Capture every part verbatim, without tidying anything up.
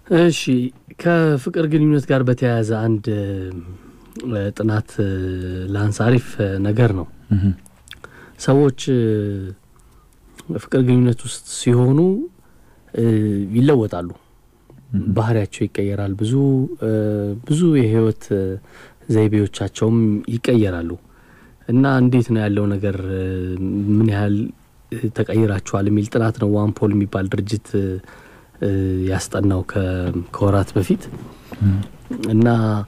እሺ ከፍቅር ግንኙነት ጋር በተያያዘ አንድ ጥናት ላንሳሪፍ ነገር ነው ሰዎች ፍቅር ግንኙነት ውስጥ ሲሆኑ ይለወጣሉ ባህሪያቸው ይቀየራል ብዙ ብዙ የህይወት ዘይቤዎቻቸውም ይቀየራሉ እና እንዴት ነው ያለው ነገር ምን ያህል ተቀይራቸዋል የሚል ጥናት ነው ዋን ፖል የሚባል ድርጅት ያስጠናው ከወራት በፊት እና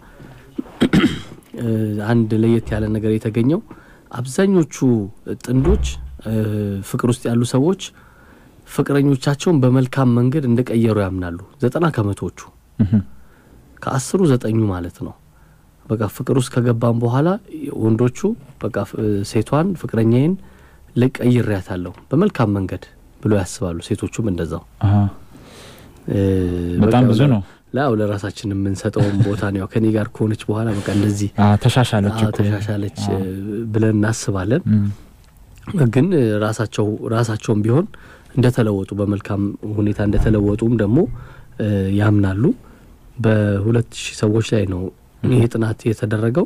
አንድ ለየት ያለ ነገር የተገኘው አብዛኞቹ ጥንዶች ፍቅር ውስጥ ያሉ ሰዎች ፍቅረኞቻቸውን በመልካም መንገድ እንደቀየሩ ያምናሉ ዘጠና ከመቶዎቹ ከአስሩ ዘጠኙ ማለት ነው በቃ ፍቅር ውስጥ ከገባን በኋላ ወንዶቹ በቃ ሴቷን ፍቅረኛዬን ለቀይሬያታለሁ በመልካም መንገድ ብሎ ያስባሉ ሴቶቹም እንደዛው አሃ በጣም ብዙ ነው ላው ለራሳችን ምን ሰጠው ቦታ ነው ከኔ ጋር ኮንች በኋላ በቃ እንደዚህ አዎ ተሻሻለች እኮ ተሻሻለች ብለን እናስባለን ግን ራሳቸው ራሳቸውም ቢሆን እንደተለወጡ በመልካም ሁኔታ እንደተለወጡም ደግሞ ያምናሉ በሁለት ሺህ ሰዎች ላይ ነው ይሄ ጥናት የተደረገው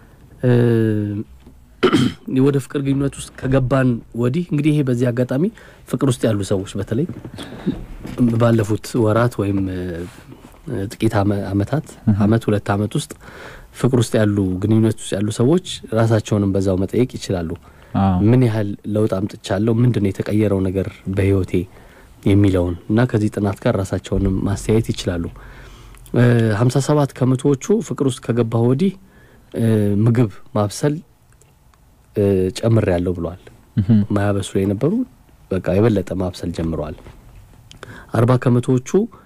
ወደ ፍቅር ግንኙነት ውስጥ ከገባን ወዲህ እንግዲህ ይሄ በዚህ አጋጣሚ ፍቅር ውስጥ ያሉ ሰዎች በተለይ ባለፉት ወራት ወይም ጥቂት አመታት አመት ሁለት አመት ውስጥ ፍቅር ውስጥ ያሉ ግንኙነት ውስጥ ያሉ ሰዎች ራሳቸውንም በዛው መጠየቅ ይችላሉ ምን ያህል ለውጥ አምጥቻለሁ ምንድነው የተቀየረው ነገር በህይወቴ የሚለውን እና ከዚህ ጥናት ጋር ራሳቸውንም ማስተያየት ይችላሉ ሃምሳ ሰባት ከመቶዎቹ ፍቅር ውስጥ ከገባው ወዲህ ምግብ ማብሰል ጨምር ያለው ብለዋል ማያበስሉ የነበሩ በቃ የበለጠ ማብሰል ጀምረዋል አርባ ከመቶዎቹ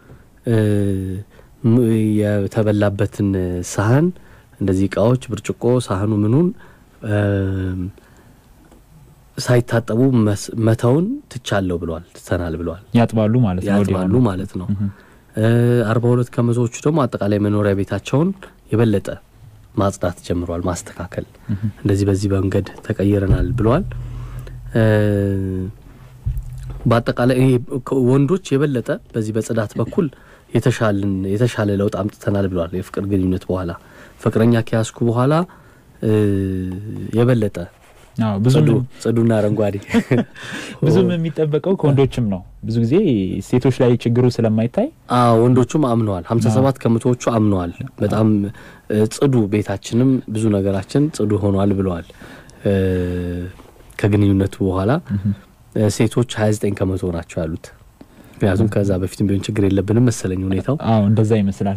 የተበላበትን ሳህን እንደዚህ ቃዎች ብርጭቆ ሳህኑ ምኑን ሳይታጠቡ መተውን ትቻለው ብለዋል ተናል ብለዋል ያጥባሉ ማለት ነው ያጥባሉ ማለት ነው አርባ ሁለት ከመቶዎቹ ደግሞ አጠቃላይ መኖሪያ ቤታቸውን የበለጠ ማጽዳት ጀምሯል ማስተካከል እንደዚህ በዚህ መንገድ ተቀየረናል ብለዋል በአጠቃላይ ወንዶች የበለጠ በዚህ በጽዳት በኩል የተሻለን የተሻለ ለውጥ አምጥተናል ብለዋል የፍቅር ግንኙነት በኋላ ፍቅረኛ ከያስኩ በኋላ የበለጠ አዎ ብዙ ጽዱና አረንጓዴ ብዙም የሚጠበቀው ከወንዶችም ነው ብዙ ጊዜ ሴቶች ላይ ችግሩ ስለማይታይ አዎ ወንዶቹም አምነዋል ሃምሳ ሰባት ከመቶዎቹ አምነዋል በጣም ጽዱ ቤታችንም ብዙ ነገራችን ጽዱ ሆኗል ብለዋል ከግንኙነቱ በኋላ ሴቶች ሃያ ዘጠኝ ከመቶ ናቸው ያሉት ምክንያቱም ከዛ በፊትም ቢሆን ችግር የለብንም መሰለኝ ሁኔታው አዎ እንደዛ ይመስላል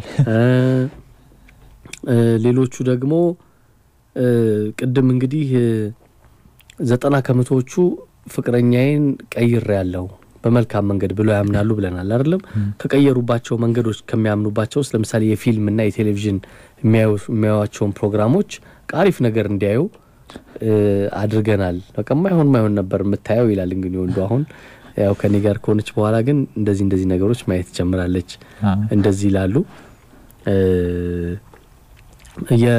ሌሎቹ ደግሞ ቅድም እንግዲህ ዘጠና ከመቶዎቹ ፍቅረኛዬን ቀይሬያለሁ በመልካም መንገድ ብለው ያምናሉ ብለናል አይደለም ከቀየሩባቸው መንገዶች ከሚያምኑባቸው ለምሳሌ የፊልም እና የቴሌቪዥን የሚያዩዋቸው ፕሮግራሞች ቃሪፍ ነገር እንዲያዩ አድርገናል በቃ ማይሆን ማይሆን ነበር የምታየው ይላል እንግዲህ ወንዱ አሁን ያው ከኔ ጋር ኮንች በኋላ ግን እንደዚህ እንደዚህ ነገሮች ማየት ጀምራለች እንደዚህ ይላሉ የ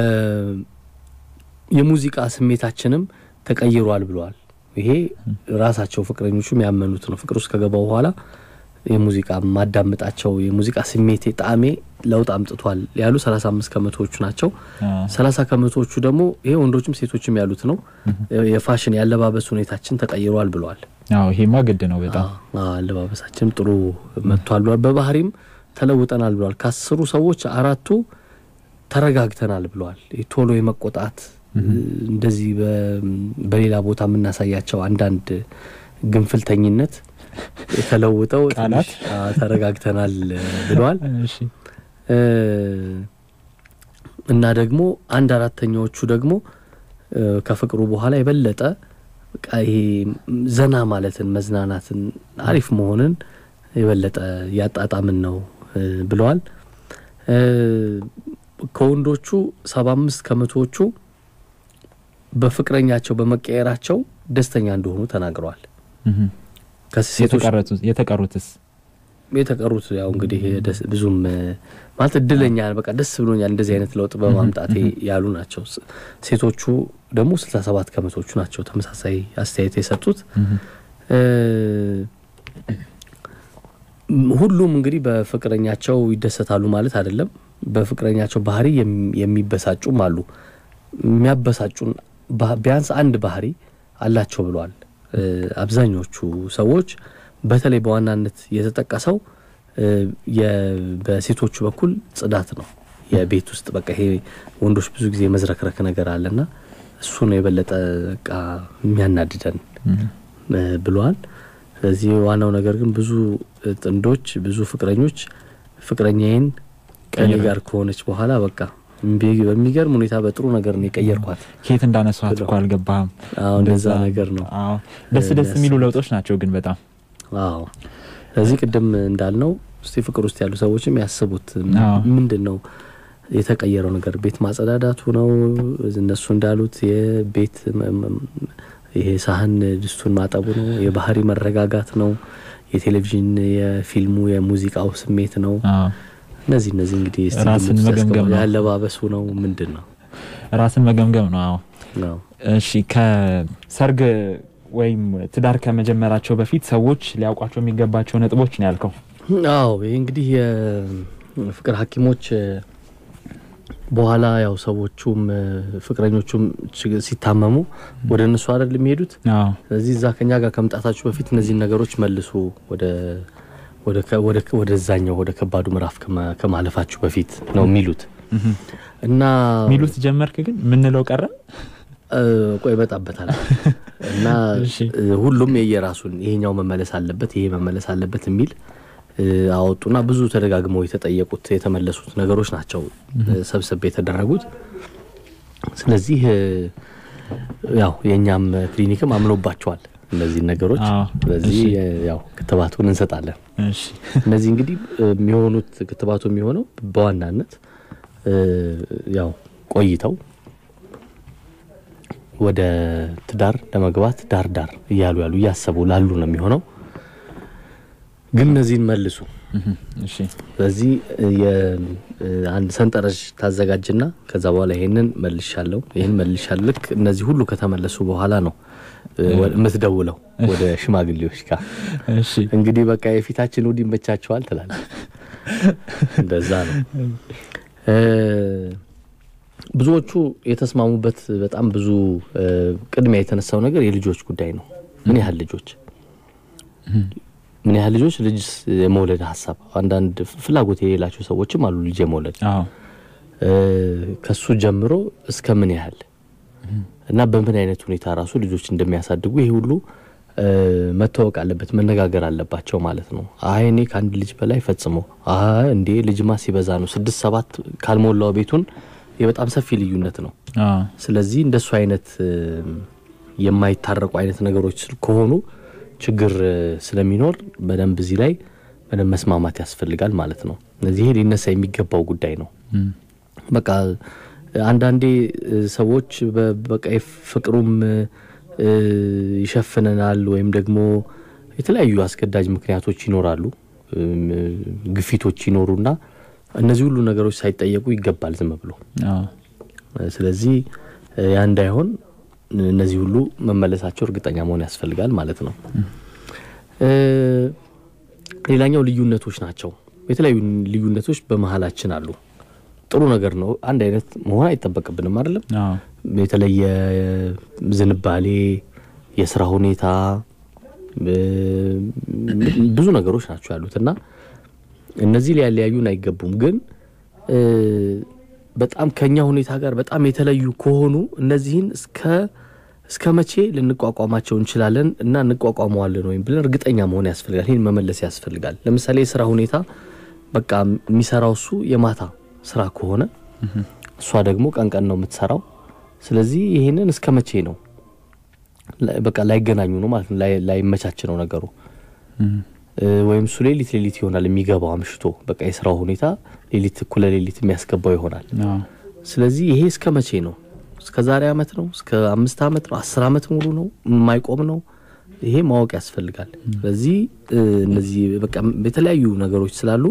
የሙዚቃ ስሜታችንም ተቀይሯል ብለዋል ይሄ ራሳቸው ፍቅረኞቹ የሚያመኑት ነው ፍቅር ውስጥ ከገባው በኋላ የሙዚቃ ማዳመጣቸው የሙዚቃ ስሜቴ ጣዕሜ ለውጥ አምጥቷል ያሉ ሰላሳ አምስት ከመቶዎቹ ናቸው ሰላሳ ከመቶዎቹ ደግሞ ይሄ ወንዶችም ሴቶችም ያሉት ነው የፋሽን ያለባበስ ሁኔታችን ተቀይሯል ብለዋል አዎ ይሄማ ግድ ነው በጣም አዎ አለባበሳችን ጥሩ መጥቷል ብለዋል በባህሪም ተለውጠናል ብለዋል ከአስሩ ሰዎች አራቱ ተረጋግተናል ብለዋል ቶሎ የመቆጣት እንደዚህ በሌላ ቦታ ምናሳያቸው አንዳንድ ግንፍልተኝነት የተለውጠው ተረጋግተናል ብለዋል እሺ እና ደግሞ አንድ አራተኛዎቹ ደግሞ ከፍቅሩ በኋላ የበለጠ በቃ ይሄ ዘና ማለትን መዝናናትን አሪፍ መሆንን የበለጠ ያጣጣምን ነው ብለዋል ከወንዶቹ ሰባ አምስት ከመቶዎቹ በፍቅረኛቸው በመቀየራቸው ደስተኛ እንደሆኑ ተናግረዋል ከሴቶች የተቀሩትስ የተቀሩት ያው እንግዲህ ብዙም ማለት እድለኛ በቃ ደስ ብሎኛል እንደዚህ አይነት ለውጥ በማምጣቴ ያሉ ናቸው ሴቶቹ ደግሞ ስልሳ ሰባት ከመቶዎቹ ናቸው ተመሳሳይ አስተያየት የሰጡት ሁሉም እንግዲህ በፍቅረኛቸው ይደሰታሉ ማለት አይደለም በፍቅረኛቸው ባህሪ የሚበሳጩም አሉ የሚያበሳጩን ቢያንስ አንድ ባህሪ አላቸው ብለዋል አብዛኞቹ ሰዎች በተለይ በዋናነት የተጠቀሰው የበሴቶቹ በኩል ጽዳት ነው የቤት ውስጥ በቃ ይሄ ወንዶች ብዙ ጊዜ መዝረክረክ ነገር አለና እሱ ነው የበለጠ በቃ የሚያናድደን ብለዋል ስለዚህ ዋናው ነገር ግን ብዙ ጥንዶች ብዙ ፍቅረኞች ፍቅረኛዬን ከኔ ጋር ከሆነች በኋላ በቃ በሚገርም ሁኔታ በጥሩ ነገር ነው የቀየርኳት ከየት እንዳነሳት እኮ አልገባም አዎ እንደዛ ነገር ነው አዎ ደስ ደስ የሚሉ ለውጦች ናቸው ግን በጣም አዎ ስለዚህ ቅድም እንዳልነው እስቲ ፍቅር ውስጥ ያሉ ሰዎችም ያስቡት ምንድነው የተቀየረው ነገር ቤት ማጸዳዳቱ ነው እነሱ እንዳሉት የቤት ይሄ ሳህን ድስቱን ማጠቡ ነው የባህሪ መረጋጋት ነው የቴሌቪዥን የፊልሙ የሙዚቃው ስሜት ነው እነዚህ እነዚህ እንግዲህ ራስን መገምገም ነው ያለባበሱ ነው ምንድነው ራስን መገምገም ነው አዎ ነው እሺ ከሰርግ ወይም ትዳር ከመጀመራቸው በፊት ሰዎች ሊያውቋቸው የሚገባቸው ነጥቦች ነው ያልከው አዎ ይሄ እንግዲህ የፍቅር ሐኪሞች በኋላ ያው ሰዎቹም ፍቅረኞቹም ሲታመሙ ወደ እነሱ አይደል የሚሄዱት አዎ ስለዚህ እዛ ከኛ ጋር ከመጣታችሁ በፊት እነዚህ ነገሮች መልሱ ወደ ወደ ወደ ወደዛኛው ወደ ከባዱ ምዕራፍ ከማለፋችሁ በፊት ነው የሚሉት እና ሚሉት ጀመርክ ግን ምን ነው ቀረ ቆይ በጣበታል እና ሁሉም የየራሱን ይሄኛው መመለስ አለበት ይሄ መመለስ አለበት የሚል አወጡና ብዙ ተደጋግመው የተጠየቁት የተመለሱት ነገሮች ናቸው ሰብሰብ የተደረጉት ስለዚህ ያው የኛም ክሊኒክም አምኖባቸዋል እነዚህ ነገሮች ስለዚህ ያው ክትባቱን እንሰጣለን እሺ እነዚህ እንግዲህ የሚሆኑት ክትባቱ የሚሆነው በዋናነት ያው ቆይተው ወደ ትዳር ለመግባት ዳር ዳር ይያሉ ያሉ ያሰቡ ላሉ ነው የሚሆነው ግን እነዚህን መልሱ እሺ ስለዚህ የአንድ ሰንጠረዥ ታዘጋጅና ከዛ በኋላ ይሄንን መልሻለሁ ይሄን መልሻለሁ ልክ እነዚህ ሁሉ ከተመለሱ በኋላ ነው መስደውለው ወደ ሽማግሌዎች ጋር እሺ እንግዲህ በቃ የፊታችን ወዲ መቻቻዋል ተላለ እንደዛ ነው ብዙዎቹ የተስማሙበት በጣም ብዙ ቅድሚያ የተነሳው ነገር የልጆች ጉዳይ ነው ምን ያህል ልጆች ምን ያህል ልጆች ልጅ የመውለድ ሐሳብ አንዳንድ ፍላጎት የሌላቸው ሰዎችም አሉ ልጅ የመውለድ አዎ ከሱ ጀምሮ እስከ ምን ያህል እና በምን አይነት ሁኔታ ራሱ ልጆች እንደሚያሳድጉ ይሄ ሁሉ መታወቅ አለበት መነጋገር አለባቸው ማለት ነው አይ እኔ ካንድ ልጅ በላይ ፈጽሞ አይ እንዴ ልጅማ ሲበዛ ነው ስድስት ሰባት ካልሞላው ቤቱን የበጣም ሰፊ ልዩነት ነው አዎ ስለዚህ እንደሱ አይነት የማይታረቁ አይነት ነገሮች ከሆኑ ችግር ስለሚኖር በደንብ እዚህ ላይ በደንብ መስማማት ያስፈልጋል ማለት ነው ስለዚህ ይሄ ሊነሳ የሚገባው ጉዳይ ነው በቃ አንዳንዴ ሰዎች በቃ ፍቅሩም ይሸፍነናል ወይም ደግሞ የተለያዩ አስገዳጅ ምክንያቶች ይኖራሉ ግፊቶች ይኖሩና እነዚህ ሁሉ ነገሮች ሳይጠየቁ ይገባል ዝም ብሎ አዎ ስለዚህ ያ እንዳይሆን እነዚህ ሁሉ መመለሳቸው እርግጠኛ መሆን ያስፈልጋል ማለት ነው ሌላኛው ልዩነቶች ናቸው የተለያዩ ልዩነቶች በመሃላችን አሉ ጥሩ ነገር ነው አንድ አይነት መሆን አይተበቀብንም አይደለም አዎ የተለየ ዝንባሌ የሥራ ሁኔታ ብዙ ነገሮች ናቸው ያሉትና እነዚህ ሊያያዩን አይገቡም ግን በጣም ከኛ ሁኔታ ጋር በጣም የተለዩ ከሆኑ እነዚህን እስከ እስከ መቼ ልንቋቋማቸው እንችላለን እና እንቋቋመዋለን ወይ ብለን እርግጠኛ መሆን ያስፈልጋል ይሄን መመለስ ያስፈልጋል ለምሳሌ የሥራ ሁኔታ በቃ የሚሰራው እሱ የማታ ስራ ከሆነ እሷ ደግሞ ቀንቀን ነው የምትሰራው ስለዚህ ይሄንን እስከ መቼ ነው በቃ ላይገናኙ ነው ማለት ነው ላይመቻች ነው ነገሩ ወይም ሱ ሌሊት ሌሊት ይሆናል የሚገባው አምሽቶ በቃ የሥራው ሁኔታ ሌሊት እኩለ ሌሊት የሚያስገባው ይሆናል ስለዚህ ይሄ እስከ መቼ ነው እስከ ዛሬ አመት ነው እስከ አምስት አመት ነው አስር አመት ሙሉ ነው የማይቆም ነው ይሄ ማወቅ ያስፈልጋል ስለዚህ እነዚህ በቃ በተለያዩ ነገሮች ስላሉ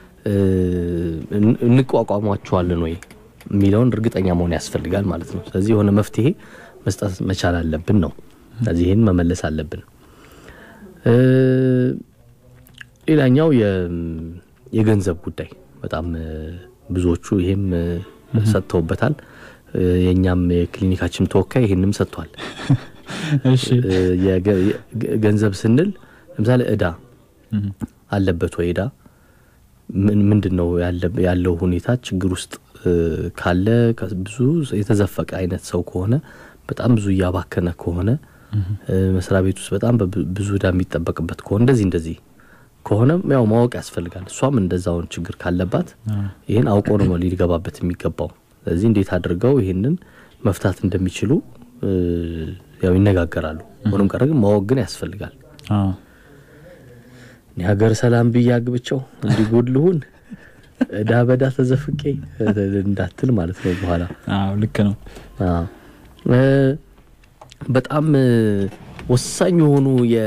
እንቋቋማቸዋለን ወይ ሚሊዮን እርግጠኛ መሆን ያስፈልጋል ማለት ነው ስለዚህ የሆነ መፍትሄ መስጠት መቻል አለብን ነው ስለዚህ ይሄን መመለስ አለብን ሌላኛው የገንዘብ ጉዳይ በጣም ብዙዎቹ ይሄም ሰጥተውበታል የኛም የክሊኒካችን ተወካይ ይሄንም ሰጥቷል እሺ የገንዘብ ስንል ለምሳሌ እዳ አለበት ወይ እዳ ምን ምንድነው ያለው ሁኔታ ችግር ውስጥ ካለ ብዙ የተዘፈቀ አይነት ሰው ከሆነ በጣም ብዙ ያባከነ ከሆነ መስሪያ ቤት ውስጥ በጣም ብዙ እዳ የሚጠበቅበት ከሆነ እንደዚህ እንደዚህ ከሆነ ያው ማወቅ ያስፈልጋል እሷም እንደዛው ችግር ካለባት ይሄን አውቆ ነው ሊገባበት የሚገባው ስለዚህ እንዴት አድርገው ይሄንን መፍታት እንደሚችሉ ያው ይነጋገራሉ ሆኖም ቀረ ግን ማወቅ ግን ያስፈልጋል አዎ የሀገር ሰላም ቢያግብቸው እንዲጎድሉን እዳ በዳ ተዘፍቄ እንዳትል ማለት ነው በኋላ አዎ ልክ ነው አዎ በጣም ወሳኝ ሆኖ የ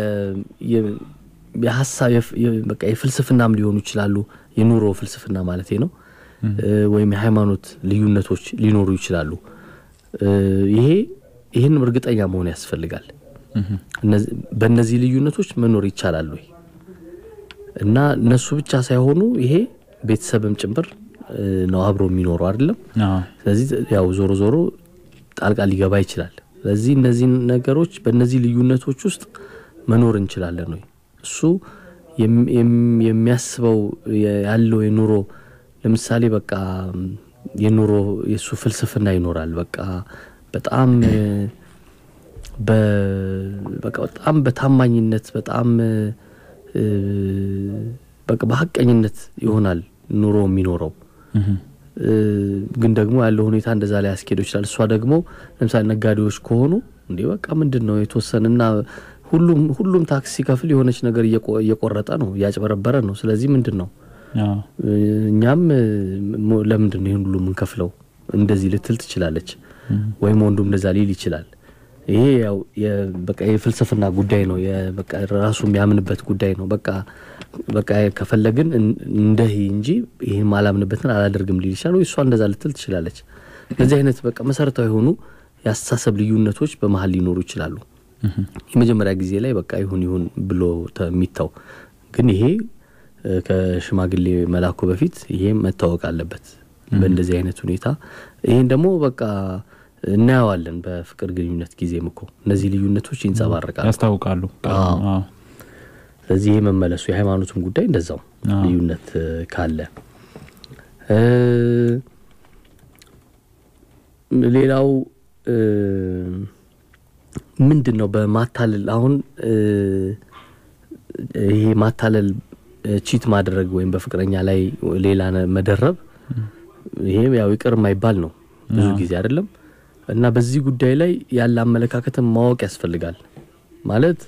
የሐሳብ በቃ የፍልስፍናም ሊሆኑ ይችላሉ የኑሮ ፍልስፍና ማለት ነው ወይም የሃይማኖት ልዩነቶች ሊኖሩ ይችላሉ ይሄ ይሄን እርግጠኛ መሆን ያስፈልጋል እነዚህ በእነዚህ ልዩነቶች መኖር ይቻላል ወይ እና እነሱ ብቻ ሳይሆኑ ይሄ ቤተሰብም ጭምር ነው አብሮ የሚኖረው አይደለም ስለዚህ ያው ዞሮ ዞሮ ጣልቃ ሊገባ ይችላል ስለዚህ እነዚህ ነገሮች በእነዚህ ልዩነቶች ውስጥ መኖር እንችላለን ወይ እሱ የሚያስበው ያለው የኑሮ ለምሳሌ በቃ የኑሮ የሱ ፍልስፍና ይኖራል በቃ በጣም በቃ በጣም በታማኝነት በጣም በቃ በሐቀኝነት ይሆናል ኑሮ የሚኖረው ግን ደግሞ ያለው ሁኔታ እንደዛ ላይ ያስኬደው ይችላል እሷ ደግሞ ለምሳሌ ነጋዴዎች ከሆኑ እንዴ በቃ ምንድነው የተወሰነና ሁሉም ሁሉም ታክሲ ከፍል የሆነች ነገር እየቆረጠ ነው ያጭበረበረ ነው ስለዚህ ምንድነው አዎ እኛም ለምንድነው ይሄን ሁሉ ምን ከፍለው እንደዚህ ልትል ትችላለች ወይ ወንዱም እንደዛ ሊል ይችላል ይሄ ያው በቃ የፍልስፍና ጉዳይ ነው በቃ ራሱ የሚያምንበት ጉዳይ ነው በቃ በቃ ከፈለግን እንደህ እንጂ ይሄ ማላምንበትን አላደርግም ሊል ይችላል ወይ እሷ እንደዛ ልትል ትችላለች ለዚህ አይነት በቃ መሰረታዊ ሆኑ ያስተሳሰብ ልዩነቶች በመሃል ሊኖሩ ይችላሉ የመጀመሪያ ጊዜ ላይ በቃ ይሁን ይሁን ብሎ ተሚታው ግን ይሄ ከሽማግሌ መላኩ በፊት ይሄ መታወቅ አለበት በእንደዚህ አይነት ሁኔታ ይሄን ደግሞ በቃ እናያዋለን በፍቅር ግንኙነት ጊዜም እኮ እነዚህ ልዩነቶች ይንጸባረቃሉ ያስታውቃሉ አዎ ስለዚህ ይሄ መመለሱ የሃይማኖቱም ጉዳይ እንደዛው ልዩነት ካለ ሌላው ምንድነው በማታለል አሁን ይሄ ማታለል ቺት ማድረግ ወይም በፍቅረኛ ላይ ሌላ መደረብ ይሄ ያው ይቅር ማይባል ነው ብዙ ጊዜ አይደለም እና በዚህ ጉዳይ ላይ ያለ አመለካከትን ማወቅ ያስፈልጋል ማለት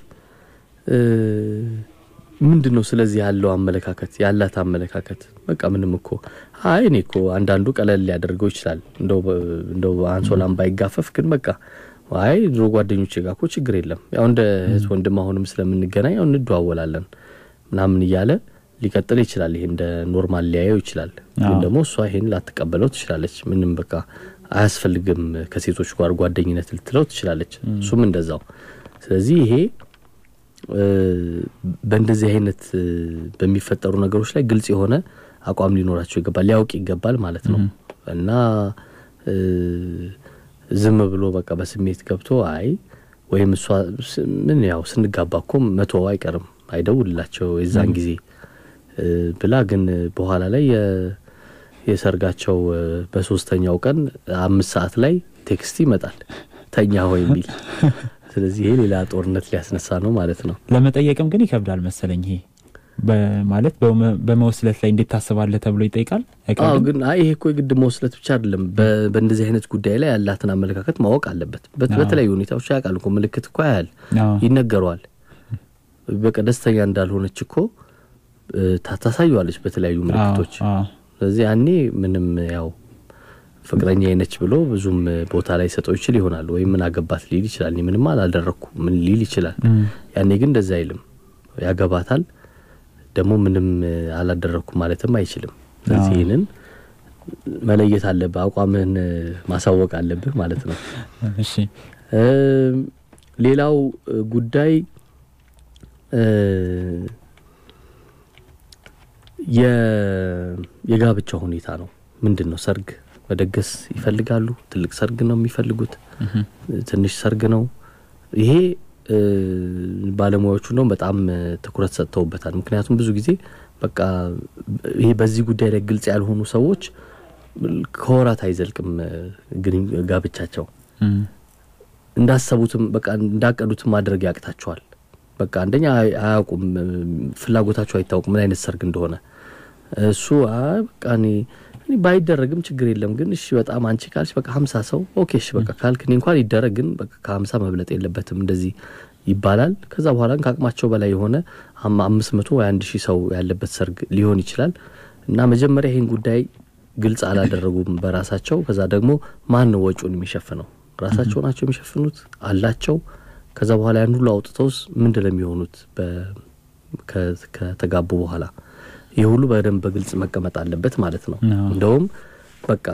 ምንድነው ስለዚህ ያለው አመለካከት ያላት አመለካከት በቃ ምንም እኮ አይ እኔ እኮ አንዳንዱ ቀለል ያደርገው ይችላል እንደው እንደው አንሶላም ባይጋፈፍ ግን በቃ አይ ድሮ ጓደኞቼ ጋር እኮ ችግር የለም ያው እንደ እህት ወንድም አሁንም ስለምንገናኝ ያው እንደዋወላለን ምናምን ይያለ ሊቀጥል ይችላል ይሄ እንደ ኖርማል ሊያየው ይችላል ግን ደግሞ እሷ ይሄን ላትቀበለው ትችላለች ምንም በቃ አያስፈልግም ከሴቶች ጋር ጓደኝነት ልትለው ትችላለች እሱም እንደዛው ስለዚህ ይሄ በእንደዚህ አይነት በሚፈጠሩ ነገሮች ላይ ግልጽ የሆነ አቋም ሊኖራቸው ይገባል ሊያውቅ ይገባል ማለት ነው እና ዝም ብሎ በቃ በስሜት ገብቶ አይ ወይም እሷ ምን ያው ስንጋባኮ መቶ አይቀርም አይደውልላቸው የዛን ጊዜ ብላ ግን በኋላ ላይ የሰርጋቸው በሶስተኛው ቀን አምስት ሰዓት ላይ ቴክስት ይመጣል ተኛ ሆይ ሚል ስለዚህ ይሄ ሌላ ጦርነት ሊያስነሳ ነው ማለት ነው ለመጠየቅም ግን ይከብዳል መሰለኝ ይሄ በማለት በመወስለት ላይ እንዴት ታስባለህ ተብሎ ይጠይቃል አዎ ግን አይ ይሄ እኮ የግድ መወስለት ብቻ አይደለም በእንደዚህ አይነት ጉዳይ ላይ ያላትን አመለካከት ማወቅ አለበት በተለያዩ ሁኔታዎች ያውቃል እኮ ምልክት እኮ ያያል ይነገረዋል በቃ ደስተኛ እንዳልሆነች እኮ ታታሳዩዋለች በተለያዩ ምልክቶች ስለዚህ ያኔ ምንም ያው ፍቅረኛ አይነች ብሎ ብዙም ቦታ ላይ ሰጠው ይችላል ይሆናል ወይ ምን አገባት ሊል ይችላል ምንም አላደረኩ ምን ሊል ይችላል ያኔ ግን እንደዛ አይልም ያገባታል ደግሞ ምንም አላደረኩ ማለትም አይችልም ስለዚህ ይሄንን መለየት አለበት አቋምን ማሳወቅ አለበት ማለት ነው እሺ ሌላው ጉዳይ የ የጋብቻ ሁኔታ ነው ምንድነው ሰርግ መደገስ ይፈልጋሉ ትልቅ ሰርግ ነው የሚፈልጉት ትንሽ ሰርግ ነው ይሄ ባለሙያዎቹ ነው በጣም ትኩረት ሰጥተውበታል ምክንያቱም ብዙ ጊዜ በቃ ይሄ በዚህ ጉዳይ ላይ ግልጽ ያልሆኑ ሰዎች ከወራት አይዘልቅም ግን ጋብቻቸው እንዳሰቡትም በቃ እንዳቀዱት ማድረግ ያቅታቸዋል በቃ አንደኛ አያውቁም ፍላጎታቸው አይታወቁም ምን አይነት ሰርግ እንደሆነ እሱ በቃ እኔ እኔ ባይደረግም ችግር የለም ግን እሺ በጣም አንቺ ካልሽ በቃ ሃምሳ ሰው ኦኬ እሺ በቃ ካልክኝ እንኳን ይደረግ ግን በቃ ከ50 መብለጥ የለበትም እንደዚህ ይባላል ከዛ በኋላ ካቅማቸው በላይ የሆነ አምስት መቶ ወይ አንድ ሺህ ሰው ያለበት ሰርግ ሊሆን ይችላል እና መጀመሪያ ይሄን ጉዳይ ግልጽ አላደረጉም በራሳቸው ከዛ ደግሞ ማን ነው ወጪውን የሚሸፍነው ራሳቸው ናቸው የሚሸፍኑት አላቸው ከዛ በኋላ ያን ሁሉ አውጥተውስ ምንድነው የሚሆኑት በ ከተጋቡ በኋላ ይሄ ሁሉ በደንብ በግልጽ መቀመጥ አለበት ማለት ነው እንደውም በቃ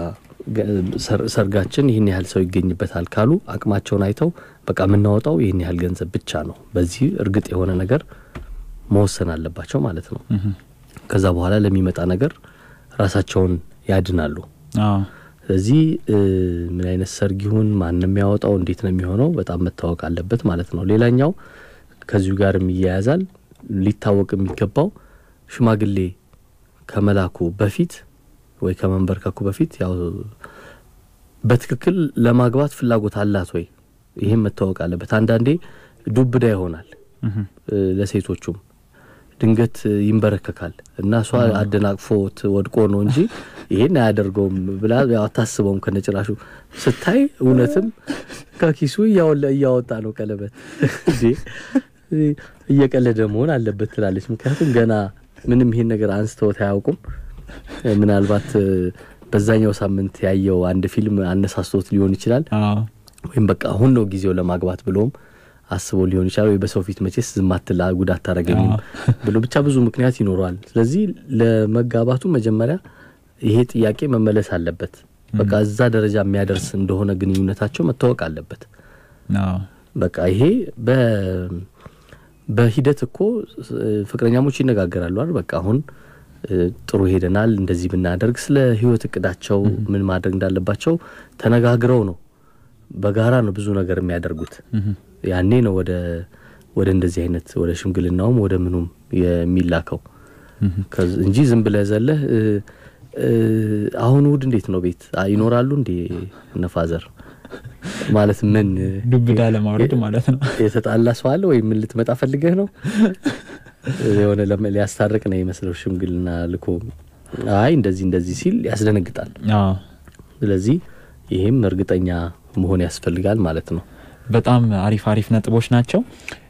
ሰርጋችን ይሄን ያህል ሰው ይገኝበታል ካሉ አቅማቸውን አይተው በቃ ምናወጣው ይሄን ያህል ገንዘብ ብቻ ነው በዚህ እርግጥ የሆነ ነገር መወሰን አለባቸው ማለት ነው ከዛ በኋላ ለሚመጣ ነገር ራሳቸውን ያድናሉ አዎ ስለዚህ ምን አይነት ሰርግ ይሁን ማንንም ያወጣው እንዴት ነው የሚሆነው በጣም መታወቅ አለበት ማለት ነው ሌላኛው ከዚሁ ጋርም ይያያዛል ሊታወቅ የሚገባው ሽማግሌ ከመላኩ በፊት ወይ ከመንበርከኩ በፊት ያው በትክክል ለማግባት ፍላጎት አላት ወይ ይሄም መታወቅ አለበት አንዳንዴ ዱብዳ ይሆናል ለሴቶቹም ድንገት ይንበረከካል እና ሷ አደናቅፎት ወድቆ ነው እንጂ ይሄን ያደርገውም ብላ ያው ታስበውም ከነጭራሹ ስታይ እውነትም ከኪሱ ያወለ ያወጣ ነው ቀለበት እንዴ እየቀለደ መሆን አለበት ትላለች ምክንያቱም ገና ምንም ይሄን ነገር አንስተው ታያውቁም ምናልባት በዛኛው ሳምንት ያየው አንድ ፊልም አነሳስቶት ሊሆን ይችላል አዎ ወይም በቃ አሁን ነው ጊዜው ለማግባት ብሎም አስቦ ሊሆን ይችላል ወይ በሰው ፊት መቼስ ዝማትላ ጉዳት ታረገኝ ብሎ ብቻ ብዙ ምክንያት ይኖራል ስለዚህ ለመጋባቱ መጀመሪያ ይሄ ጥያቄ መመለስ አለበት በቃ እዛ ደረጃ የሚያደርስ እንደሆነ ግንኙነታቸው መታወቅ አለበት አዎ በቃ ይሄ በ በሂደት እኮ ፍቅረኛሞች ይነጋገራሉ አይደል በቃ አሁን ጥሩ ሄደናል እንደዚህ ብናደርግ ስለ ህይወት እቅዳቸው ምን ማድረግ እንዳለባቸው ተነጋግረው ነው በጋራ ነው ብዙ ነገር የሚያደርጉት ያኔ ነው ወደ ወደ እንደዚህ አይነት ወደ ሽምግልናውም ወደ ምኑም የሚላከው እንጂ ዝም ብለ ዘለህ አሁን ውድ እንዴት ነው ቤት ይኖራሉ እንዴ ነፋዘር ማለት ምን ዱብዳ ለማውረድ ማለት ነው የተጣላ ሰው አለ ወይ ምን ልትመጣ ፈልገህ ነው የሆነ ለማያስታርቅ ነው ይመስለው ሽምግልና ልኮ አይ እንደዚህ እንደዚህ ሲል ያስደነግጣል አዎ ስለዚህ ይሄም እርግጠኛ መሆን ያስፈልጋል ማለት ነው በጣም አሪፍ አሪፍ ነጥቦች ናቸው